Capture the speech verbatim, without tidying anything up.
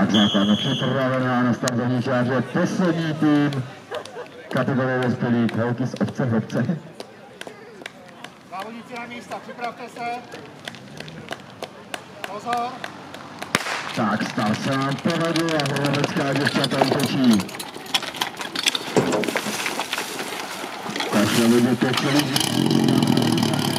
Tak základna připravená na startovní čáře. Poslední tým kategorie dospělých holky z obce v obce. Závodníci na místa, připravte se. Pozor. Tak start se nám povedl a hrovecká děvčata útočí. Takže lidi točili.